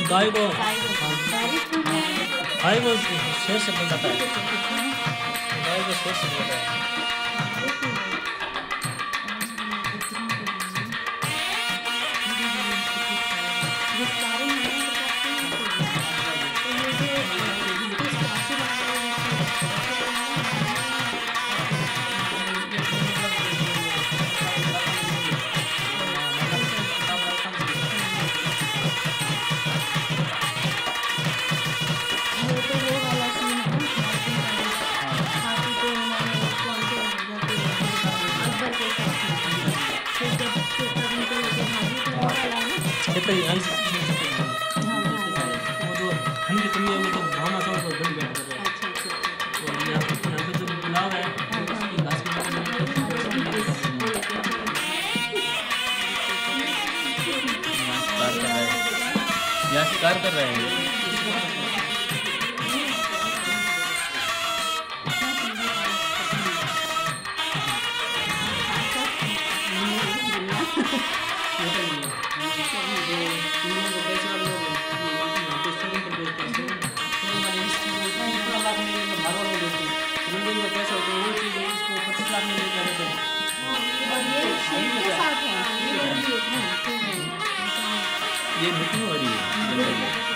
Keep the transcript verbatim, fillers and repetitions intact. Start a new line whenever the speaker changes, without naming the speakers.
गाय को
गाय को
हाँ,
गाय को
गाय को शेर से बताता है, गाय को शेर से बताता है। छतरी आई से वो जो ठंड की कमी है वो तो भावना समझ पर बड़ी बैठ कर रहा है। और यहाँ पे यहाँ पे जो पुलाव है उसकी घास की
यहाँ शिकार कर रहे हैं। ये मीटिंग हो रही है।